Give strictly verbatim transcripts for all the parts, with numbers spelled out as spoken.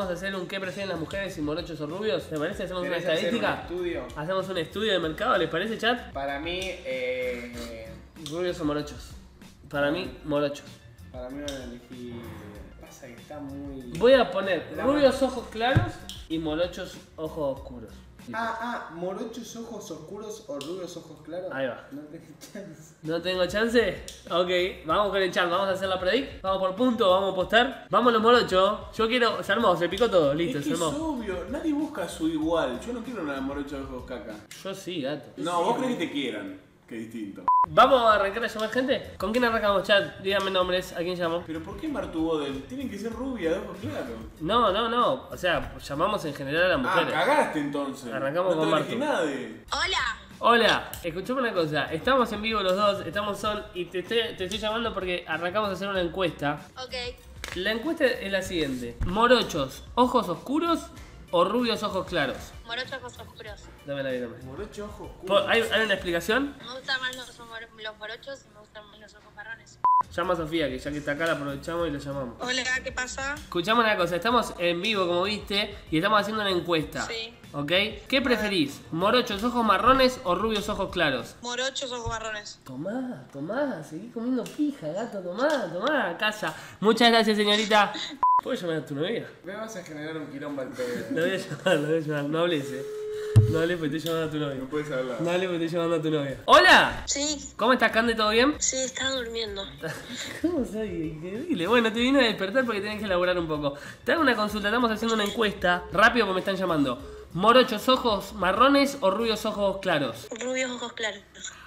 vamos a hacer un qué prefieren las mujeres, si morochos o rubios. ¿Les parece? ¿Hacemos una estadística? Hacer un estudio? ¿Hacemos un estudio de mercado? ¿Les parece, chat? Para mí, eh... rubios o morochos. Para mí, morochos. Para mí van a elegir... Pasa que está muy... Voy a poner rubios ojos claros y morochos ojos oscuros. Ah, ah, morochos ojos oscuros o rubios ojos claros. Ahí va. No tengo chance. ¿No tengo chance? Ok, vamos con el chat, vamos a hacer la predict. Vamos por punto, vamos a apostar. Vamos los morochos. Yo quiero. Se armó, se picó todo, listo, Es se que es armó. obvio, nadie busca su igual. Yo no quiero una morocha de ojos caca. Yo sí, gato. No, vos crees que te quieran. Qué distinto. ¿Vamos a arrancar a llamar gente? ¿Con quién arrancamos, chat? Díganme nombres, ¿a quién llamo? Pero ¿por qué Martubodel? Tienen que ser rubia de ojos claros. No, no, no. O sea, llamamos en general a las Ah, mujeres. cagaste entonces. Arrancamos no con te Martu. elegí nadie. Hola. Hola, escuchame una cosa. Estamos en vivo los dos, estamos Sol y te estoy, te estoy llamando porque arrancamos a hacer una encuesta. Ok. La encuesta es la siguiente: morochos, ojos oscuros o rubios ojos claros. Morochos ojos oscuros. Dame la vida, dame. Morocho ojos Po- oscuros. ¿Hay, ¿Hay una explicación? Me gustan más los, mor- los morochos y me gustan más los ojos marrones. Llama a Sofía, que ya que está acá la aprovechamos y la llamamos. Hola, ¿qué pasa? Escuchamos una cosa, estamos en vivo como viste y estamos haciendo una encuesta. Sí. ¿Ok? ¿Qué preferís? ¿Morochos ojos marrones o rubios ojos claros? Morochos ojos marrones. Tomá, tomá, seguí comiendo pija, gato, tomá, tomá, casa. Muchas gracias, señorita. ¿Puedes llamar a tu novia? Me vas a generar un quilombo al pedo. Lo voy a llamar, lo voy a llamar. No hables, eh. No hables porque estoy llamando a tu novia. No puedes hablar. No hables porque estoy llamando a tu novia. ¡Hola! Sí. ¿Cómo estás, Cande? ¿Todo bien? Sí, está durmiendo. ¿Cómo soy? Increíble. Bueno, te vine a despertar porque tenés que elaborar un poco. Te hago una consulta, estamos haciendo una encuesta. Rápido porque me están llamando. ¿Morochos ojos marrones o rubios ojos claros? Rubios ojos claros.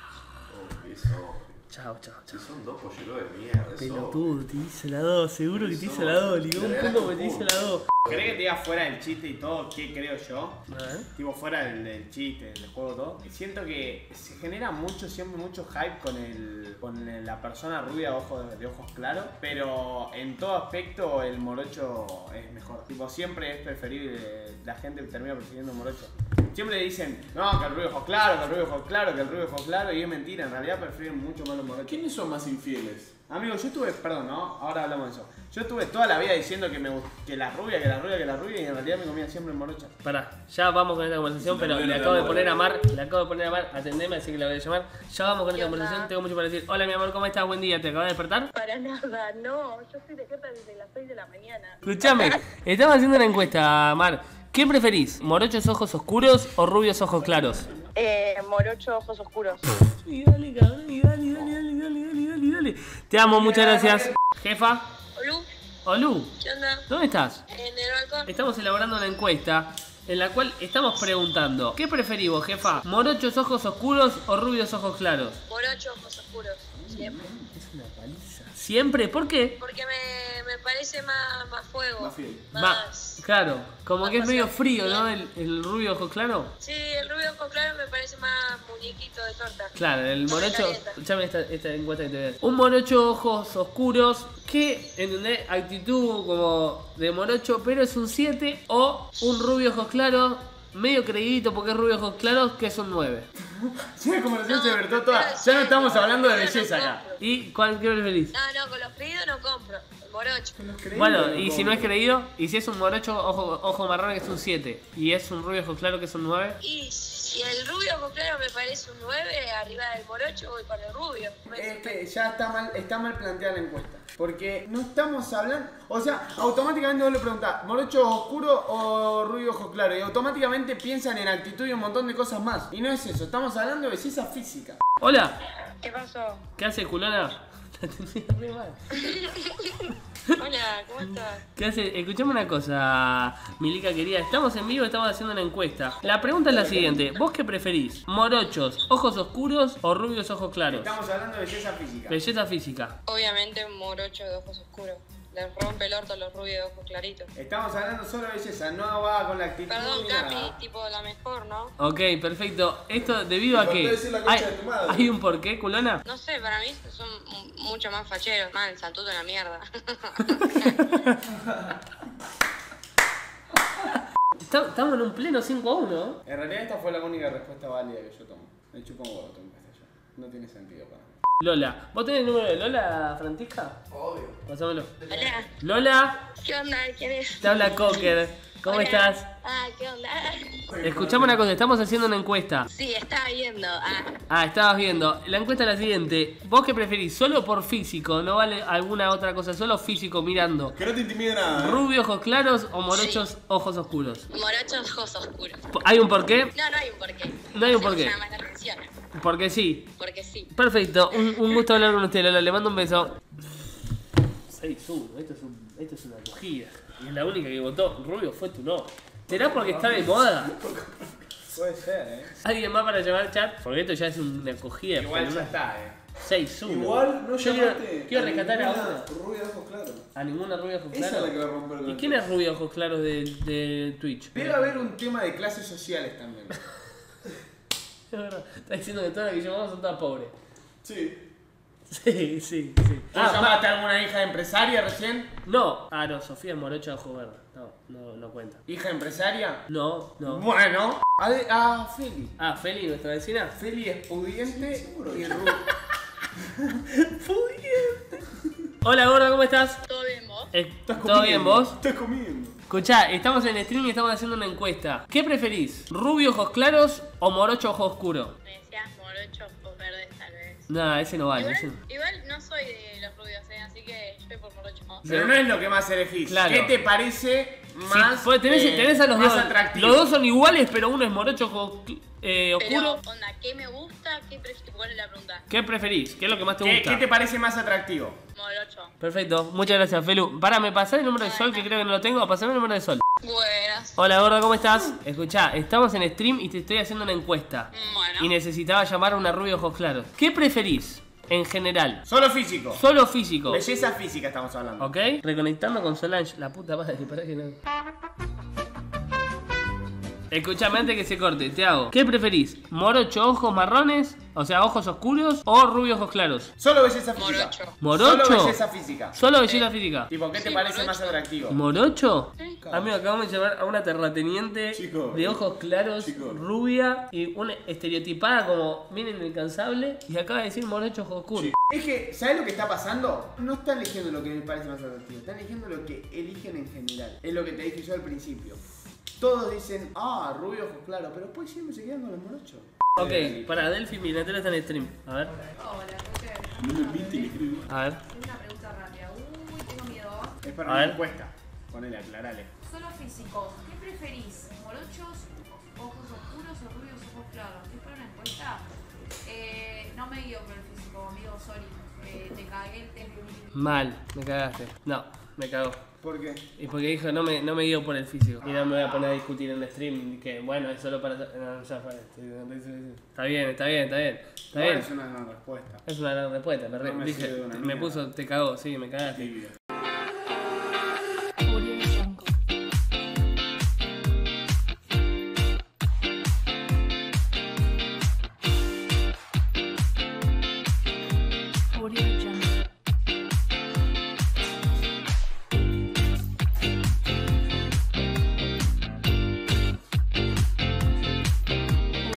Oh, eso. Chao, chao, chao. Son dos polleros de mierda. Eso. Pelotudo, te hice la dos, seguro que te hice la dos. Ligó un punto porque te hice la dos. ¿Querés que te diga fuera del chiste y todo qué creo yo? A ver. Tipo fuera del, del chiste, del juego, todo. Siento que se genera mucho, siempre mucho hype con el con el- la persona rubia de ojos, de ojos claros, pero en todo aspecto el morocho es mejor. Tipo, siempre es preferible, la gente termina prefiriendo un morocho. Siempre dicen, no, que el rubio de ojos claros, que el rubio de ojos claros, que el rubio de ojos claros, y es mentira, en realidad prefieren mucho más los morochos. ¿Quiénes son más infieles? Amigo, yo estuve, perdón, ¿no? Ahora hablamos de eso. Yo estuve toda la vida diciendo que me gust- que la rubia, que la rubia, que la rubia, y en realidad me comía siempre en morocha. Pará, ya vamos con esta conversación, Sí, pero también le lo acabo de tenemos, poner a eh. Mar, le acabo de poner a Mar, atendeme, así que la voy a llamar. Ya vamos con esta ¿Qué onda? conversación, tengo mucho para decir. Hola, mi amor, ¿cómo estás? Buen día, ¿te acabas de despertar? Para nada, no, yo estoy despierta desde las seis de la mañana. Escuchame, estamos haciendo una encuesta, Mar. ¿Qué preferís? ¿Morochos ojos oscuros o rubios ojos claros? Eh, morocho, ojos oscuros. Y dale, cabrón, y dale, dale, dale, dale, dale, dale, dale. Te amo, muchas gracias. Jefa, Olu, Olu, ¿qué onda? ¿dónde estás? En el balcón. Estamos elaborando una encuesta en la cual estamos preguntando: ¿qué preferís vos, jefa? ¿Morochos ojos oscuros o rubios ojos claros? Morochos ojos oscuros. Siempre. Es una paliza. ¿Siempre? ¿Por qué? Porque me, me parece más, más fuego. Más fiel. Va, Más. claro, como más que es medio pasión. frío, ¿no? El, el rubio ojos claros. Sí, el rubio ojos claros me parece más muñequito de torta. Claro, el No me morocho. calienta. Escuchame esta, esta encuesta que te voy a dar. Un morocho ojos oscuros que, ¿entendés? Actitud como de morocho, pero es un siete. O un rubio ojos claros, medio creidito porque es rubio ojos claros, que es un nueve. Sí, la conversación No, se despertó pero toda. sí, Ya no estamos pero hablando de no belleza compro. acá. ¿Y cuál qué preferís? No, no, con los creídos no compro. El morocho. Bueno, y si no es creído, y si es un morocho ojo, ojo marrón que es un siete, y es un rubio ojos claros que es un nueve. Y si el rubio ojos claros me parece un nueve, arriba del morocho voy con el rubio. Es que ya está mal, está mal planteada la encuesta. Porque no estamos hablando. O sea, automáticamente vos le preguntás, ¿morocho oscuro o rubio ojo claro? Y automáticamente piensan en actitud y un montón de cosas más. Y no es eso, estamos hablando de belleza física. Hola, ¿Qué pasó? ¿qué hace, culona? Te atendí re mal. Hola, ¿cómo estás? ¿Qué hace? Escuchame una cosa, Milica querida. Estamos en vivo, estamos haciendo una encuesta. La pregunta es la siguiente: ¿vos qué preferís? ¿Morochos, ojos oscuros o rubios ojos claros? Estamos hablando de belleza física. Belleza física. Obviamente un morocho de ojos oscuros. Les rompe el orto a los rubios de ojos claritos. Estamos hablando solo de belleza, no va con la actitud Perdón, ni Capi, nada. tipo la mejor, ¿no? Ok, perfecto. Esto debido a Te faltó que. decir la concha ¿Hay, de tu madre. ¿Hay un porqué, culona? No sé, para mí son m- mucho más facheros. Man, el santuto en la mierda. Está- Estamos en un pleno cinco a uno. En realidad esta fue la única respuesta válida que yo tomo. Me chupo un huevo tu encuesta yo. No tiene sentido para mí. Lola. ¿Vos tenés el número de Lola, Francisca? Obvio. Pásamelo. Hola, Lola, ¿qué onda? ¿Quién es? te habla Cocker. ¿Cómo Hola. estás? Ah, ¿qué onda? Escuchame una cosa, estamos haciendo una encuesta. Sí, estaba viendo. Ah, Ah, estabas viendo. La encuesta es la siguiente. ¿Vos qué preferís? ¿Solo por físico? ¿No vale alguna otra cosa? ¿Solo físico mirando? Que no te intimide nada. ¿eh? ¿Rubio, ojos claros o morochos, ojos oscuros? morochos, ojos oscuros. ¿Hay un porqué? No, no hay un porqué. No hay un Se me porqué. llama la atención. Porque sí. Porque sí. Perfecto. Un, un gusto hablar con usted, Lola. Le mando un beso. seis uno. Esto es, un, esto es una acogida. Y es la única que votó. Rubio fue tu no. ¿Será porque está de moda? Puede ser, eh. ¿Alguien más para llamar al chat? Porque esto ya es una acogida. Igual ya está, eh. seis uno. Igual no Yo llamaste. quiero, quiero rescatar a ninguna una. Rubia de ojos claros. A ninguna rubia ojos Esa es claros. la que va a romper con ¿Y el quién es rubia ojos claros de, de Twitch? Debe haber un tema de clases sociales también. Es verdad. Está diciendo que todas las que llamamos son todas pobres. Sí. Sí, sí, sí. ¿Tú Ah, llamaste a alguna hija de empresaria recién? no. Ah, no, Sofía Morocha de Ojo Verde. No, no, no cuenta. ¿Hija de empresaria? No, no. Bueno. A, de- a Feli. Ah, Feli, nuestra vecina. Feli es pudiente seguro. y rubia. Hola, gorda, ¿cómo estás? ¿Todo bien vos? Eh, ¿Estás ¿Todo bien comiendo? vos? Estás comiendo. Escuchá, estamos en el stream y estamos haciendo una encuesta. ¿Qué preferís? ¿Rubio ojos claros o morocho ojo oscuro? Me decías morochos o verdes tal vez. Nah, ese no vale. Ese... Igual, igual no soy de los rubios, ¿eh? Así que yo voy por morochos. Pero no es lo que más elegís. Claro. ¿Qué te parece más, Sí, pues tenés, eh, tenés a los más dos. atractivo? Los dos son iguales, pero uno es morocho ojo eh, Pero, oscuro. onda, ¿qué me gusta? ¿Qué prefiero? ¿Cuál es la pregunta? ¿Qué preferís? ¿Qué es lo que más te ¿Qué, gusta? qué te parece más atractivo? Morocho. Perfecto, muchas gracias, Felu. Para, ¿me pasás el número de Sol? Que creo que no lo tengo. Pasame el número de Sol. Buenas. Hola, gorda, ¿cómo estás? Escuchá, estamos en stream y te estoy haciendo una encuesta. Bueno. Y necesitaba llamar a una rubia ojos claros. ¿Qué preferís en general? Solo físico. Solo físico. Belleza física estamos hablando. ¿Ok? Reconectando con Solange. La puta madre, para que no. Escuchame antes que se corte, te hago. ¿Qué preferís? ¿Morocho ojos marrones? O sea, ojos oscuros o rubio ojos claros. Solo belleza física. Morocho. ¿Morocho? Solo belleza física. Solo belleza física. Tipo, ¿qué te Sí, parece morocho. más atractivo? ¿Morocho? Amigo, acabamos de llevar a una terrateniente Chicos, de ojos claros, chicos. rubia y una estereotipada como bien inalcanzable. Y acaba de decir morocho ojos oscuros. Es que, ¿sabes lo que está pasando? No están eligiendo lo que les parece más atractivo, están eligiendo lo que eligen en general. Es lo que te dije yo al principio. Todos dicen, ah, rubio, ojos claros, pero después siempre se quedan con los morochos. Ok, para Delphi, mi Natalia está en stream. A ver, Hola, Cocker. No me viste y le escribí. a ver. Tengo una pregunta rápida. Uy, tengo miedo. Es para A una ver. encuesta. Ponele, aclarale. Solo físico. ¿Qué preferís? ¿Morochos, ojos oscuros o rubios, ojos claros? ¿Es para una encuesta? Eh, no me guío por el físico, amigo, sorry. Eh, te cagué el test. Mal, me cagaste. No, me cagó. ¿Por qué? Y porque dijo, no me, no me guío por el físico. Y no me voy a poner a discutir en el stream que, bueno, es solo para... No, ya fue. Está bien, está bien, está bien. Está Igual bien. es una gran respuesta. Es una gran respuesta. Me, re- No me dije, sirve de una me mierda. puso, te cagó, sí, me cagaste. Tibia.